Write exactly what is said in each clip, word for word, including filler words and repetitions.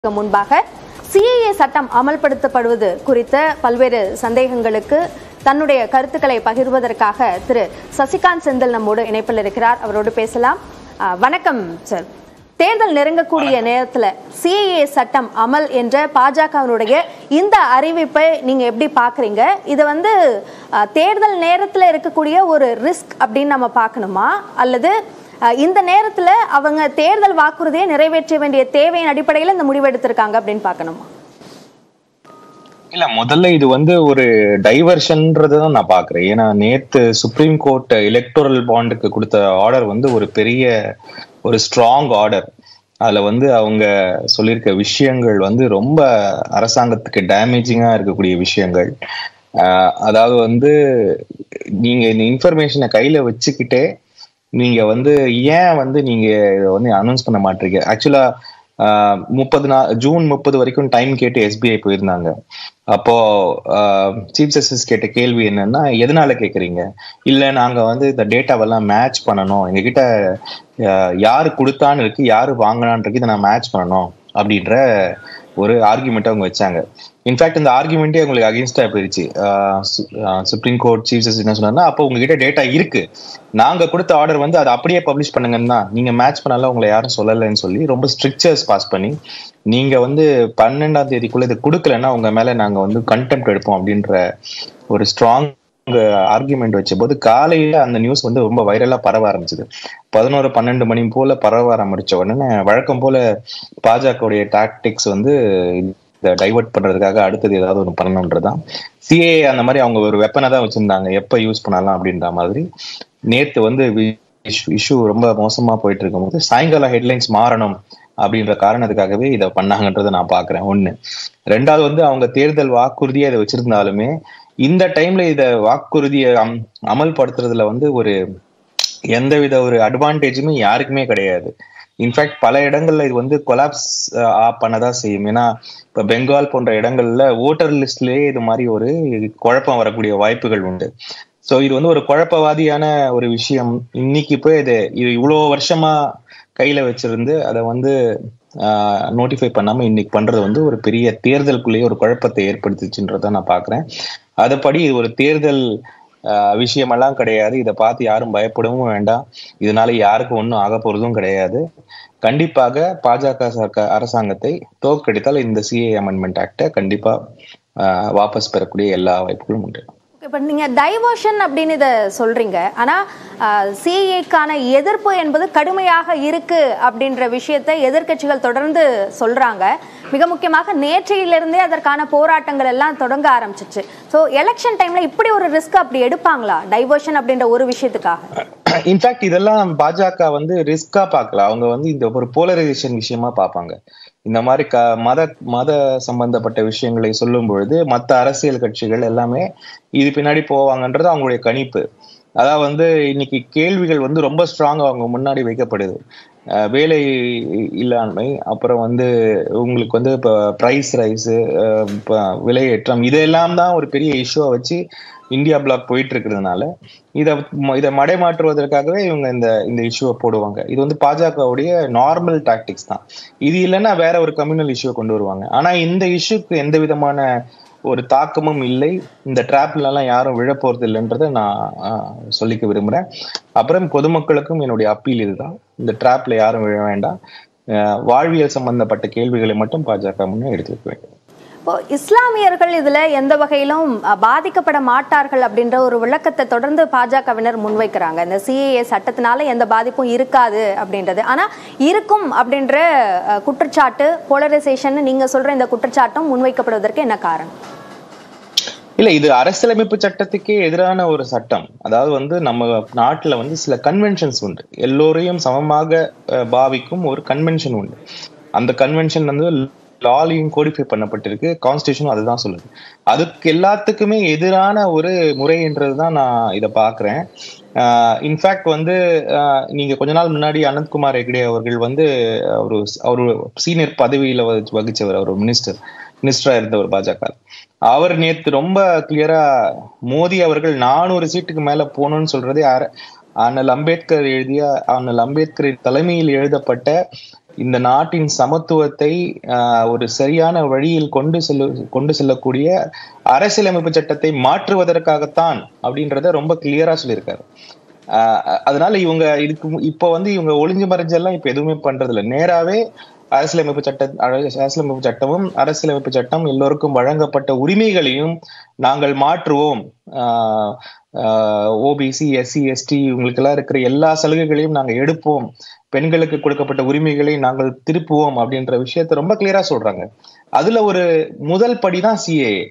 முன்பாக சிஏஏ சட்டம் அமல்படுத்தப்படுவது குறித்த பல்வேறு சந்தேகங்களுக்கு தன்னுடைய கருத்துக்களை பகிர்வதற்காக திரு சசிகாந்த் செந்தில் நம்மோடு இணைப்பில் இருக்கிறார். அவரோடு பேசலாம். வணக்கம் சார். தேர்தல் நெருங்கக்கூடிய நேரத்தில் சிஏஏ சட்டம் அமல் என்ற பாஜகவினுடைய இந்த அறிவிப்பை நீங்க எப்படி பாக்குறீங்க? இது வந்து தேர்தல் நேரத்தில் இருக்கக்கூடிய ஒரு ரிஸ்க் அப்படின்னு நம்ம பார்க்கணுமா, அல்லது இந்த நேரத்துல அவங்க தேர்தல் வாக்குறுதியை நிறைவேற்ற வேண்டிய தேவையின் அடிப்படையில் இந்த முடிவு எடுத்திருக்காங்க அப்படின்னு பார்க்கணுமா? இல்ல, முதல்ல இது வந்து ஒரு டைவர்ஷன்ன்றதான் நான் பாக்குறேன். ஏன்னா நேத்து சுப்ரீம் கோர்ட் எலக்டோரல் பாண்டுக்கு கொடுத்த ஆர்டர் வந்து ஒரு பெரிய ஒரு ஸ்ட்ராங் ஆர்டர். அதுல வந்து அவங்க சொல்லியிருக்க விஷயங்கள் வந்து ரொம்ப அரசாங்கத்துக்கு டேமேஜிங்கா இருக்கக்கூடிய விஷயங்கள். ஆஹ் அதாவது வந்து நீங்க இந்த இன்ஃபர்மேஷனை கையில வச்சுக்கிட்டே நீங்க வந்து ஏன் வந்து நீங்க வந்து அனௌன்ஸ் பண்ண மாட்டீங்க? ஆக்சுவலா முப்பது நாள் ஜூன் முப்பது வரைக்கும் டைம் கேட்டு எஸ்பிஐ போயிருந்தாங்க. அப்போ சீஃப் ஜஸ்டிஸ் கேட்ட கேள்வி என்னன்னா, எதனால கேக்குறீங்க? இல்ல, நாங்க வந்து இந்த டேட்டாவெல்லாம் மேட்ச் பண்ணணும், எங்ககிட்ட யாரு கொடுத்தான்னு இருக்கு, யாரு வாங்கினான் இருக்கு, இதை நான் மேட்ச் பண்ணணும் அப்படின்ற ஒரு ஆர்குமெண்ட் அவங்க வச்சாங்க. இன்ஃபேக்ட் இந்த ஆர்குமெண்டே உங்களுக்கு அகேன்ஸ்டா போயிருச்சு. சுப்ரீம் கோர்ட் சீஃப் ஜஸ்டிஸ் என்ன சொன்னாங்கன்னா, அப்போ உங்ககிட்ட டேட்டா இருக்கு, நாங்க கொடுத்த ஆர்டர் வந்து அதை அப்படியே பப்ளிஷ் பண்ணுங்கன்னா, நீங்க மேட்ச் பண்ணால உங்களை யாரும் சொல்லலைன்னு சொல்லி ரொம்ப ஸ்ட்ரிக்சர்ஸ் பாஸ் பண்ணி, நீங்க வந்து பன்னெண்டாம் தேதிக்குள்ள இதை கொடுக்கலன்னா உங்க மேல நாங்க வந்து கண்டெம்ட் எடுப்போம் அப்படின்ற ஒரு ஸ்ட்ராங் ஆர்குமெண்ட் வச்ச போது காலையில அந்த நியூஸ் வந்து ரொம்ப வைரலா பரவ ஆரம்பிச்சது. பதினோரு பன்னெண்டு மணி போல பரவ ஆரம்பிச்ச உடனே வழக்கம் போல பாஜகவுடைய டாக்டிக்ஸ் வந்து இதை டைவர்ட் பண்றதுக்காக அடுத்தது ஏதாவது ஒன்று பண்ணணுன்றதுதான். சிஏ அந்த மாதிரி அவங்க ஒரு வெப்பனை தான் வச்சிருந்தாங்க, எப்ப யூஸ் பண்ணலாம் அப்படின்ற மாதிரி. நேத்து வந்து இஷ்யூ ரொம்ப மோசமா போயிட்டு இருக்கும் போது சாயங்காலம் ஹெட்லைன்ஸ் மாறணும் அப்படின்ற காரணத்துக்காகவே இதை பண்ணாங்கன்றதை நான் பாக்குறேன். ஒண்ணு. ரெண்டாவது வந்து அவங்க தேர்தல் வாக்குறுதியை இதை வச்சிருந்தாலுமே இந்த டைம்ல இத வாக்குறுதியை அம் அமல்படுத்துறதுல வந்து ஒரு எந்தவித ஒரு அட்வான்டேஜுமே யாருக்குமே கிடையாது. இன்ஃபேக்ட் பல இடங்கள்ல இது வந்து கொலாப்ஸ் பண்ணதான் செய்யும். ஏன்னா இப்ப பெங்கால் போன்ற இடங்கள்ல ஓட்டர் லிஸ்ட்லயே இது மாதிரி ஒரு குழப்பம் வரக்கூடிய வாய்ப்புகள் உண்டு. சோ இது வந்து ஒரு குழப்பவாதியான ஒரு விஷயம். இன்னைக்கு போய் இது இது இவ்வளவு வருஷமா கையில வச்சிருந்து அதை வந்து ஆஹ் நோட்டிஃபை பண்ணாம இன்னைக்கு பண்றது வந்து ஒரு பெரிய தேர்தலுக்குள்ளேயே ஒரு குழப்பத்தை ஏற்படுத்துச்சுன்றத நான் பாக்குறேன். அதுபடி இது ஒரு தேர்தல் ஆஹ் விஷயமெல்லாம் கிடையாது. இதை பார்த்து யாரும் பயப்படவும் வேண்டாம். இதனால யாருக்கும் ஒன்றும் ஆக போறதும் கிடையாது. கண்டிப்பாக பாஜக சர்க்கார் அரசாங்கத்தை தோற்கடித்தால் இந்த சிஏ அமெண்ட்மெண்ட் ஆக்டை கண்டிப்பா ஆஹ் வாபஸ் பெறக்கூடிய எல்லா வாய்ப்புகளும் உண்டு. இப்ப நீங்க டைவர்ஷன் அப்படின்னு இதை சொல்றீங்க, ஆனா சிஏஏக்கான எதிர்ப்பு என்பது கடுமையாக இருக்கு அப்படின்ற விஷயத்தை எதிர்கட்சிகள் தொடர்ந்து சொல்றாங்க. மிக முக்கியமாக நேற்றையிலிருந்தே அதற்கான போராட்டங்கள் எல்லாம் தொடங்க ஆரம்பிச்சிச்சு. ஸோ எலெக்ஷன் டைம்ல இப்படி ஒரு ரிஸ்க் அப்படி எடுப்பாங்களா டைவர்ஷன் அப்படின்ற ஒரு விஷயத்துக்காக? இன்ஃபேக்ட் இதெல்லாம் பாஜக வந்து ரிஸ்கா பார்க்கல. அவங்க வந்து இந்த ஒரு போலரைசேஷன் விஷயமா பார்ப்பாங்க. இந்த மாதிரி க மத மத சம்பந்தப்பட்ட விஷயங்களை சொல்லும் பொழுது மற்ற அரசியல் கட்சிகள் எல்லாமே இது பின்னாடி போவாங்கன்றது அவங்களுடைய கணிப்பு. அதாவது வந்து இன்னைக்கு கேள்விகள் வந்து ரொம்ப ஸ்ட்ராங்கா அவங்க முன்னாடி வைக்கப்படுது. வேலை இல்லாண்மை, அப்புறம் வந்து உங்களுக்கு வந்து இப்போ ப்ரைஸ் ரைஸு, விலையேற்றம், இதெல்லாம் தான் ஒரு பெரிய இஷ்யூவை வச்சு இந்தியா பிளாக் போயிட்டு இருக்கிறதுனால இதை இதை மடைமாற்றுவதற்காகவே இவங்க இந்த இந்த இஷ்யூவை போடுவாங்க. இது வந்து பாஜகவுடைய நார்மல் டாக்டிக்ஸ் தான். இது இல்லைன்னா வேற ஒரு கம்யூனல் இஷ்யூவை கொண்டு வருவாங்க. ஆனா இந்த இஷ்யூக்கு எந்த விதமான ஒரு தாக்கமும் இல்லை. இந்த டிராப்ல எல்லாம் யாரும் விழ போறது இல்லைன்றதை நான் சொல்லிக்க விரும்புறேன். அப்புறம் பொதுமக்களுக்கும் என்னுடைய அப்பீல் இதுதான், இந்த டிராப்ல யாரும் விழ வேண்டாம். வாழ்வியல் சம்பந்தப்பட்ட கேள்விகளை மட்டும் பாஜக முன்னே எடுத்து வைக்க வேண்டும். இப்போ இஸ்லாமியர்கள் இதுல எந்த வகையிலும் பாதிக்கப்பட மாட்டார்கள் அப்படின்ற ஒரு விளக்கத்தை தொடர்ந்து பாஜகவினர் முன்வைக்கிறாங்க. இந்த சிஏஏ சட்டத்தினால எந்த பாதிப்பும் இருக்காது அப்படின்றது. ஆனா இருக்கும் அப்படின்ற குற்றச்சாட்டு, போலரைசேஷன் நீங்க சொல்ற இந்த குற்றச்சாட்டும் முன்வைக்கப்படுவதற்கு என்ன காரணம்? இல்ல, இது அரசியலமைப்பு சட்டத்துக்கே எதிரான ஒரு சட்டம். அதாவது வந்து நம்ம நாட்டுல வந்து சில கன்வென்ஷன்ஸ் உண்டு, எல்லோரையும் சமமாக பாவிக்கும் ஒரு கன்வென்ஷன் உண்டு. அந்த கன்வென்ஷன் வந்து லாலையும் கோடிஃபை பண்ணப்பட்டிருக்கு, கான்ஸ்டிடியூஷனும் அதுதான் சொல்லுது. அதுக்கு எல்லாத்துக்குமே எதிரான ஒரு முறைன்றதுதான் நான் இதை பாக்குறேன். இன்ஃபேக்ட் வந்து நீங்க கொஞ்ச நாள் முன்னாடி அனந்த்குமார் ஹெக்டே அவர்கள் வந்து ஒரு அவரு சீனியர் பதவியில வகிச்சவர், அவர் மினிஸ்டர் மினிஸ்டரா இருந்த ஒரு பாஜக, அவர் நேத்து ரொம்ப கிளியரா மோடி அவர்கள் நானூறு சீட்டுக்கு மேல போகணும்னு சொல்றதே அண்ணல் அம்பேத்கர் எழுதிய அண்ணல் அம்பேத்கர் தலைமையில் எழுதப்பட்ட இந்த நாட்டின் சமத்துவத்தை ஆஹ் ஒரு சரியான வழியில் கொண்டு செல்ல கொண்டு செல்லக்கூடிய அரசியலமைப்பு சட்டத்தை மாற்றுவதற்காகத்தான் அப்படின்றத ரொம்ப கிளியரா சொல்லியிருக்காரு. ஆஹ் அதனால இவங்க இதுக்கு இப்ப வந்து இவங்க ஒளிஞ்சு மறைஞ்செல்லாம் இப்ப எதுவுமே பண்றது இல்லை. நேராவே அரசியலமைப்பு சட்ட அரசியலமைப்பு சட்டமும் அரசியலமைப்பு சட்டம் எல்லோருக்கும் வழங்கப்பட்ட உரிமைகளையும் நாங்கள் மாற்றுவோம், ஆஹ் ஆஹ் ஓபிசி எஸ்சி எஸ்டி இவங்களுக்கு எல்லாம் இருக்கிற எல்லா சலுகைகளையும் நாங்கள் எடுப்போம், பெண்களுக்கு கொடுக்கப்பட்ட உரிமைகளை நாங்கள் திருப்புவோம் அப்படின்ற விஷயத்த ரொம்ப கிளியரா சொல்றாங்க. அதுல ஒரு முதல் படிதான் சிஏஏ.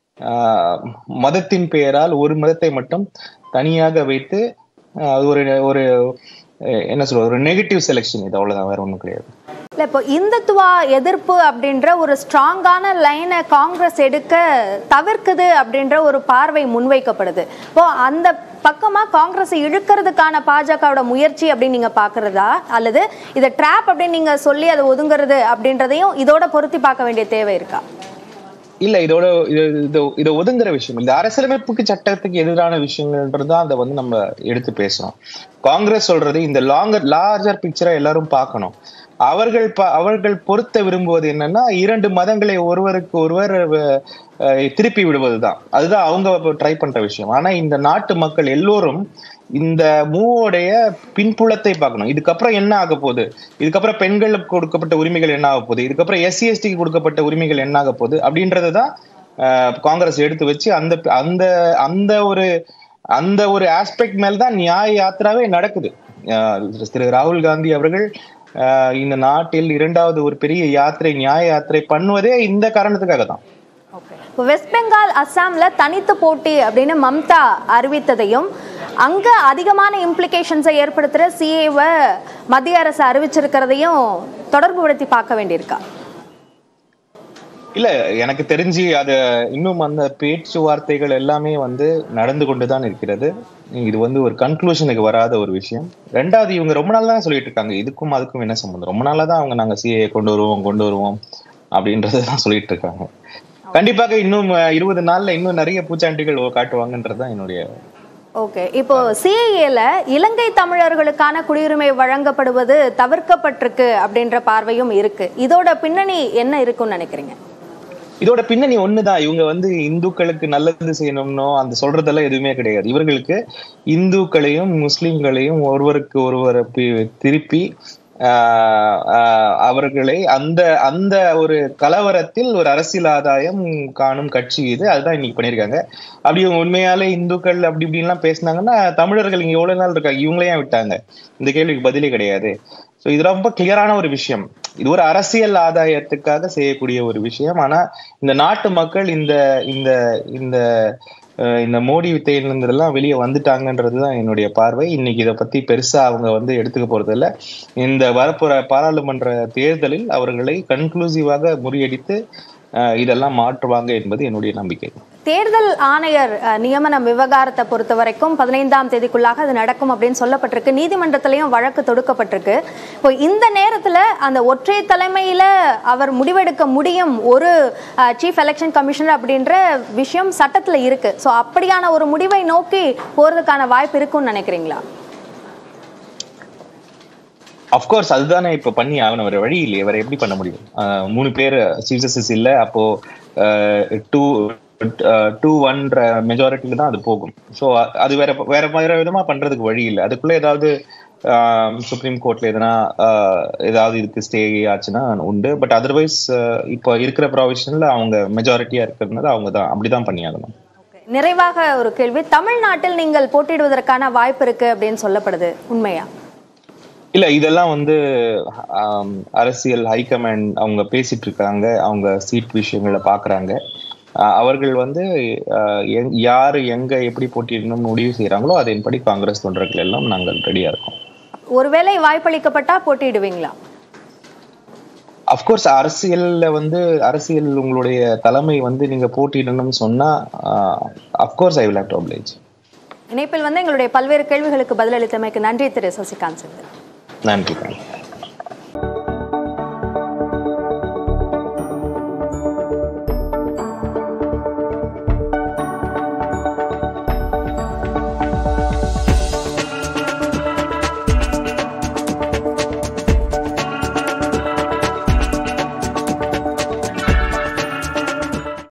ஆஹ் மதத்தின் பெயரால் ஒரு மதத்தை மட்டும் தனியாக வைத்து அது ஒரு ஒரு என்ன சொல்ற ஒரு நெகட்டிவ் செலெக்ஷன், இது அவ்வளவுதான், வேற ஒண்ணும் கிடையாது. இல்ல, இப்போ இந்துத்துவா எதிர்ப்பு அப்படின்ற ஒரு ஸ்ட்ராங்கான லைனை காங்கிரஸ் எடுக்க தவிர்க்குது அப்படின்ற ஒரு பார்வை முன்வைக்கப்படுது. இப்போ அந்த பக்கமா காங்கிரஸ் இழுக்கிறதுக்கான பாஜகவோட முயற்சி அப்படின்னு நீங்க பாக்குறதா, அல்லது இதை ட்ராப் அப்படின்னு நீங்க சொல்லி அதை ஒதுங்குறது அப்படின்றதையும் இதோட பொருத்தி பார்க்க வேண்டிய தேவை இருக்கா? இல்ல, இதோட இதை ஒதுங்குற விஷயம் இந்த அரசியலமைப்புக்கு சட்டத்துக்கு எதிரான விஷயங்கள்ன்றதுதான் அதை வந்து நம்ம எடுத்து பேசணும். காங்கிரஸ் சொல்றது இந்த லாங்கர் லார்ஜர் பிக்சரா எல்லாரும் பார்க்கணும். அவர்கள் அவர்கள் பொருத்த விரும்புவது என்னன்னா இரண்டு மதங்களை ஒருவருக்கு ஒருவர் திருப்பி விடுவதுதான். அதுதான் அவங்க ட்ரை பண்ற விஷயம். ஆனா இந்த நாட்டு மக்கள் எல்லோரும் இந்த மூவோடைய பின்புலத்தை பார்க்கணும். இதுக்கப்புறம் என்ன ஆக போகுது, இதுக்கப்புறம் பெண்களுக்கு கொடுக்கப்பட்ட உரிமைகள் என்ன ஆக போகுது, இதுக்கப்புறம் எஸ்சி எஸ்டிக்கு கொடுக்கப்பட்ட உரிமைகள் என்ன ஆக போகுது அப்படின்றதுதான் காங்கிரஸ் எடுத்து வச்சு அந்த அந்த அந்த ஒரு அந்த ஒரு ஆஸ்பெக்ட் மேல்தான் நியாய யாத்திராவே நடக்குது. திரு ராகுல் காந்தி அவர்கள் இந்த நாட்டில் இரண்டாவது ஒரு பெரிய யாத்திரை, நியாய யாத்திரை பண்ணுவதே இந்த காரணத்துக்காக தான். வெஸ்ட் பெங்கால், அஸ்ஸாம்ல தனித்து போட்டி அப்படின்னு மம்தா அறிவித்ததையும் அங்க அதிகமான இம்ப்ளிகேஷன்ஸை ஏற்படுத்துற சிஏவை மத்திய அரசு அறிவிச்சிருக்கிறதையும் தொடர்பு படுத்தி பார்க்க வேண்டியிருக்கா? இல்ல, எனக்கு தெரிஞ்சு அது இன்னும் அந்த பேச்சுவார்த்தைகள் எல்லாமே வந்து நடந்து கொண்டுதான் இருக்கிறது. இது வந்து ஒரு கன்க்ளூஷனுக்கு வராத ஒரு விஷயம். ரெண்டாவது, இவங்க ரொம்ப நாள் தான் சொல்லிட்டு இருக்காங்க இதுக்கும் அதுக்கும் என்ன சம்பந்தம். ரொம்ப நாளா தான் அவங்க நாங்க சிஏ கொண்டு வருவோம் கொண்டு வருவோம் அப்படின்றதான் சொல்லிட்டு இருக்காங்க. கண்டிப்பாக இன்னும் இருபது நாள்ல இன்னும் நிறைய பூச்சாண்டிகள் காட்டுவாங்கன்றதுதான் என்னுடைய. ஓகே, இப்போ சிஏஏல இலங்கை தமிழர்களுக்கான குடியுரிமை வழங்கப்படுவது தவிர்க்கப்பட்டிருக்கு அப்படின்ற பார்வையும் இருக்கு. இதோட பின்னணி என்ன இருக்குன்னு நினைக்கிறீங்க? இதோட பின்னணி ஒண்ணுதான். இவங்க வந்து இந்துக்களுக்கு நல்லது செய்யணும்னோ அந்த சொல்றதெல்லாம் எதுவுமே கிடையாது. இவர்களுக்கு இந்துக்களையும் முஸ்லிம்களையும் ஒருவருக்கு ஒருவர் திருப்பி அவர்களை அந்த அந்த ஒரு கலவரத்தில் ஒரு அரசியல் ஆதாயம் காணும் கட்சி இது. அதுதான் இன்னைக்கு பண்ணியிருக்காங்க. அப்படி இவங்க உண்மையாலே இந்துக்கள் அப்படி இப்படின்லாம் பேசினாங்கன்னா தமிழர்கள் இங்க எவ்வளவு நாள் இருக்காங்க, இவங்களையும் விட்டாங்க? இந்த கேள்விக்கு பதிலே கிடையாது. ஸோ இது ரொம்ப கிளியரான ஒரு விஷயம். இது ஒரு அரசியல் ஆதாயத்துக்காக செய்யக்கூடிய ஒரு விஷயம். ஆனா இந்த நாட்டு மக்கள் இந்த இந்த இந்த இந்த மோடி வித்தையிலிருந்தெல்லாம் வெளியே வந்துட்டாங்கன்றதுதான் என்னுடைய பார்வை. இன்னைக்கு இதை பத்தி பெருசா அவங்க வந்து எடுத்துக்க போறது இல்லை. இந்த வரப்போற பாராளுமன்ற தேர்தலில் அவர்களை கன்க்ளூசிவாக முறியடித்து இதெல்லாம் மாற்றுவாங்க என்பது என்னுடைய நம்பிக்கை. தேர்தல் ஆணையர் நியமனம் விவகாரத்தை பொறுத்த வரைக்கும் பதினைந்தாம் தேதிக்குள்ளாக அது நடக்கும் அப்படின்னு சொல்லப்பட்டிருக்கு. நீதிமன்றத்திலையும் வழக்கு தொடுக்கப்பட்டிருக்கு. இப்போ இந்த நேரத்துல அந்த ஒற்றை தலைமையில அவர் முடிவெடுக்க முடியும் ஒரு சீஃப் எலெக்ஷன் கமிஷனர் அப்படின்ற விஷயம் சட்டத்துல இருக்கு. ஸோ அப்படியான ஒரு முடிவை நோக்கி போறதுக்கான வாய்ப்பு இருக்குன்னு நினைக்கிறீங்களா? அப்கோர்ஸ் அதுதானே இப்ப பண்ணி ஆகணும். வேற வழி இல்லையே, வேற எப்படி பண்ண முடியும்? மூணு பேர் சீஃப் ஜஸ்டிஸ் இல்ல, அப்போ டூ டூ ஒன்ற மெஜாரிட்டியில தான் அது போகும். ஸோ அது வேற வேற வேற விதமா பண்றதுக்கு வழி இல்லை. அதுக்குள்ள ஏதாவது சுப்ரீம் கோர்ட்ல எதனா ஏதாவது இதுக்கு ஸ்டே ஆச்சுன்னா உண்டு. பட் அதர்வைஸ் இப்போ இருக்கிற ப்ரொவிஷன்ல அவங்க மெஜாரிட்டியா இருக்கிறதுனால அவங்க தான் அப்படிதான் பண்ணியாகணும். நிறைவாக ஒரு கேள்வி, தமிழ்நாட்டில் நீங்கள் போட்டியிடுவதற்கான வாய்ப்பு இருக்கு அப்படின்னு சொல்லப்படுது, உண்மையா? இல்ல, இதெல்லாம் வந்து அரசியல் ஹைகமாண்ட் அவங்க பேசிட்டு இருக்காங்க. அவங்க சீட் விஷயங்களை பாக்குறாங்க. அவர்கள் வந்து யாரு எங்க எப்படி போட்டியிடணும்னு முடிவு செய்யறாங்களோ அதன்படி காங்கிரஸ் தொண்டர்கள் எல்லாம் நாங்கள் ரெடியா இருக்கோம். ஒருவேளை வாய்ப்பளிக்கப்பட்டா போட்டியிடுவீங்களா? அப்கோர்ஸ் அரசியல்ல வந்து அரசியல் உங்களுடைய தலைமை வந்து நீங்க போட்டியிடணும்னு சொன்னா of course I will have to oblige. இணைப்பில் வந்து எங்களுடைய பல்வேறு கேள்விகளுக்கு பதிலளித்தமைக்கு நன்றி திரு சசிகாந்த் செந்தில். நன்றி.